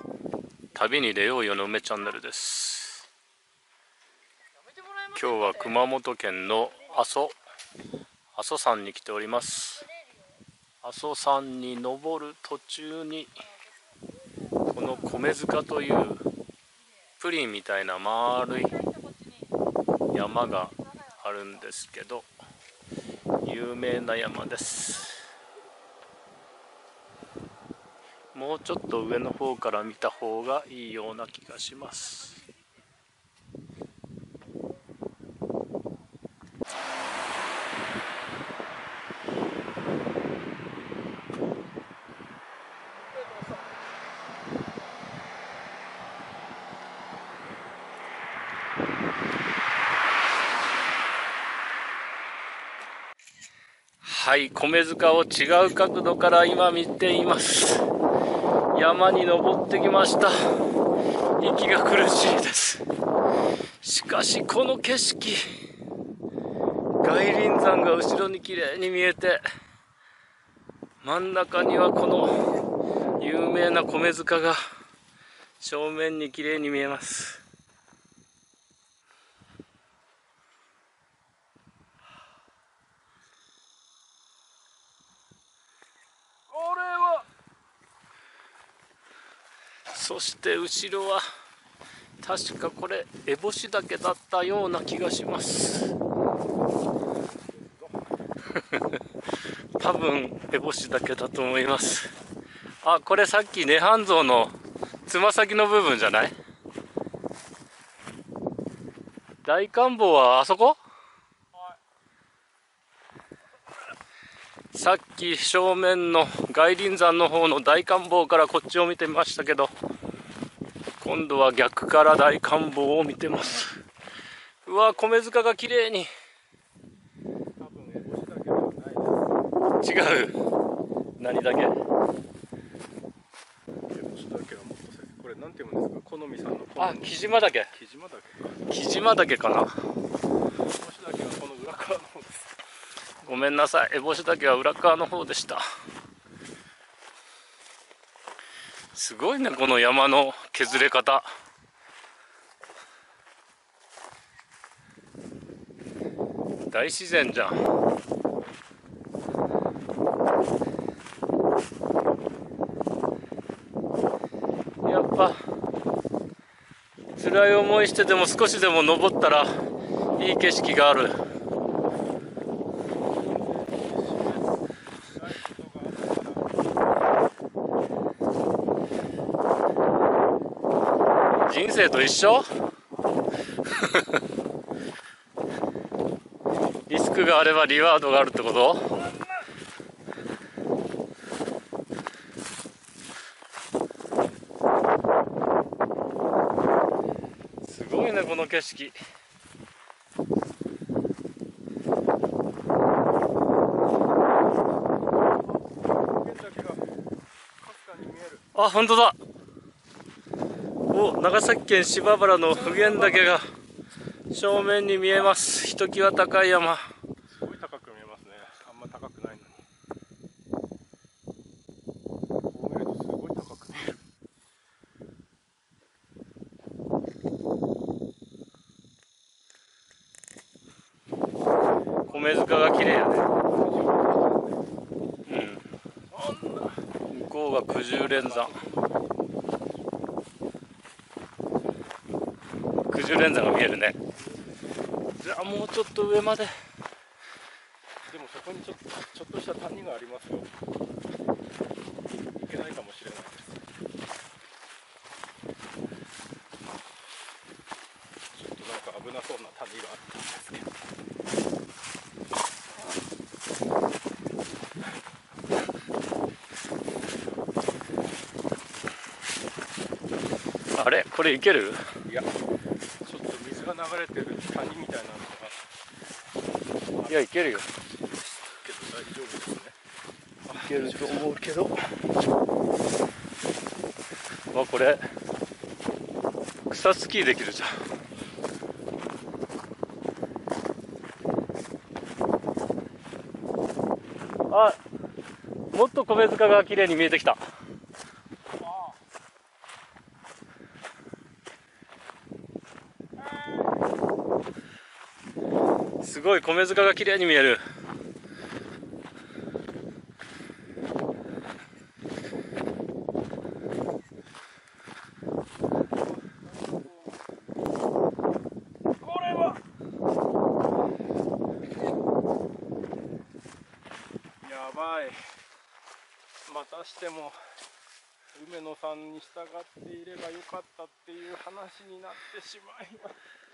旅に出ようよの梅チャンネルです。今日は熊本県の阿蘇山に来ております。阿蘇山に登る途中にこの米塚というプリンみたいな丸い山があるんですけど、有名な山です。もうちょっと上の方から見た方がいいような気がします。はい、米塚を違う角度から今見ています。山に登ってきました。息が苦しいです。しかしこの景色、外輪山が後ろに綺麗に見えて、真ん中にはこの有名な米塚が正面に綺麗に見えます。これはそして後ろは確かこれ烏帽子岳だったような気がします多分烏帽子岳だと思います。あ、これさっき涅槃像のつま先の部分じゃない？大観峰はあそこ？さっき正面の外輪山の方の大観峰からこっちを見てましたけど、今度は逆から大観峰を見てます。うわ、米塚が綺麗に。違う。何だけ？ これなんて読むんですか？好みさんの。 あ、木島岳。木島岳かな。 烏帽子岳はこの裏側の方です。 ごめんなさい、烏帽子岳は裏側の方でした。すごいね、この山の削れ方。大自然じゃん。やっぱ辛い思いしてでも少しでも登ったらいい景色がある。人生と一緒リスクがあればリワードがあるってこと？すごいね、この景色。あ、本当だ。お、長崎県芝原の普賢岳が正面に見えます。ひときわ高い山。 すごい高く見えますね。あんま高くないのに。こう見るとすごい高く見える。 米塚が綺麗やね。向こうが九十連山。九十連山が見えるね。じゃあもうちょっと上まで。 でもそこにちょっとした谷がありますよ。いけないかもしれないです。ちょっとなんか危なそうな谷があったんですけど。 あれ、これいける？ いや、ちょっと水が流れてる谷みたいなのが。 いや、いけるよ。 けど大丈夫ですね。 いけると思うけど。あ、これ草スキーできるじゃん。あ、もっと米塚が綺麗に見えてきた。 すごい米塚が綺麗に見える。 これはやばい。またしても梅野さんに従っていればよかったっていう話になってしまいます。